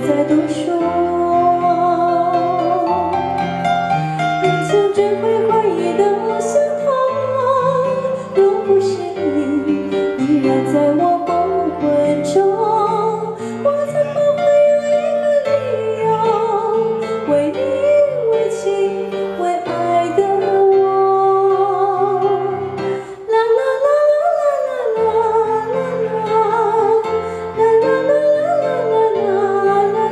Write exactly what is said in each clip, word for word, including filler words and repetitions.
再多说。你曾只会怀疑的像他，若不是你依然在我梦魂中，我怎么会有一个理由为你为情为爱的我？啦啦啦啦啦啦啦啦啦啦啦啦啦啦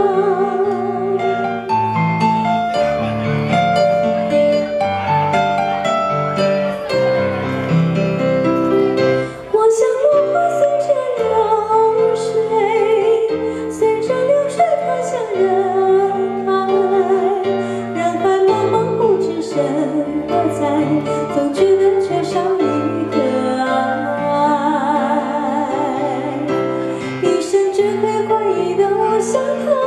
我像落花随着流水，随着流水飘向人海，人海茫茫不知身何在，总觉得缺少一个爱。一生只会怀疑的像他。